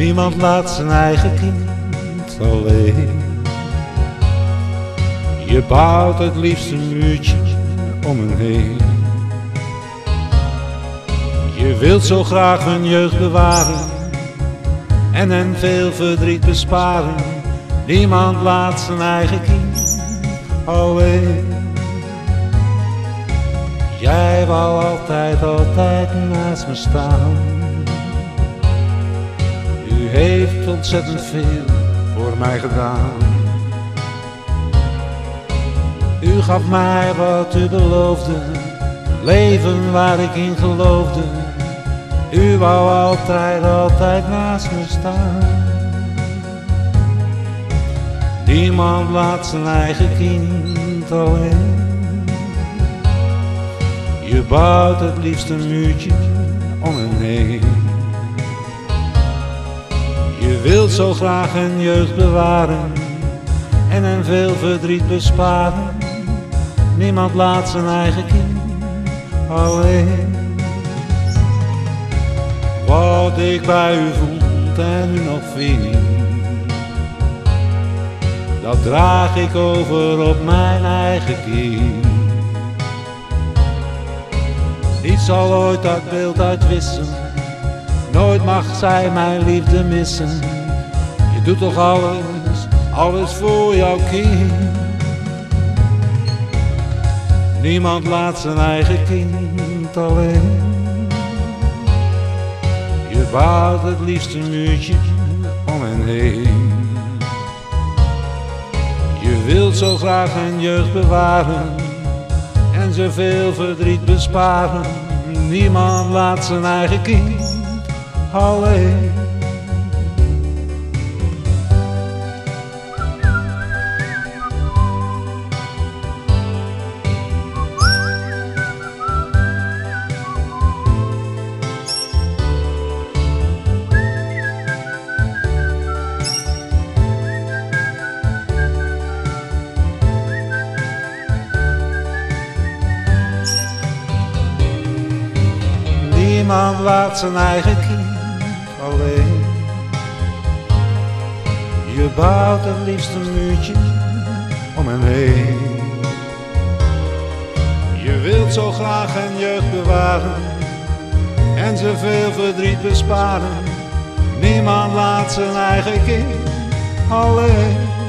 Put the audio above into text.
Niemand laat zijn eigen kind alleen. Je bouwt het liefst een muurtje om hen heen. Je wilt zo graag hun jeugd bewaren en hen veel verdriet besparen. Niemand laat zijn eigen kind alleen. Jij wou altijd naast me staan. U heeft ontzettend veel voor mij gedaan. U gaf mij wat u beloofde, een leven waar ik in geloofde. U wou altijd naast me staan. Niemand laat zijn eigen kind alleen. Je bouwt het liefst een muurtje om hen heen. Je wilt zo graag hun jeugd bewaren en hen veel verdriet besparen. Niemand laat zijn eigen kind alleen. Wat ik bij u vond en u nog vind, dat draag ik over op mijn eigen kind. Niets zal ooit dat beeld uitwissen, nooit mag zij mijn liefde missen. Je doet toch alles voor jouw kind. Niemand laat zijn eigen kind alleen. Je bouwt het liefst een muurtje om hen heen. Je wilt zo graag hun jeugd bewaren en ze veel verdriet besparen. Niemand laat zijn eigen kind alleen. Niemand laat zijn eigen kind alleen. Je bouwt het liefst een muurtje om hen heen. Je wilt zo graag hun jeugd bewaren en ze veel verdriet besparen. Niemand laat zijn eigen kind alleen.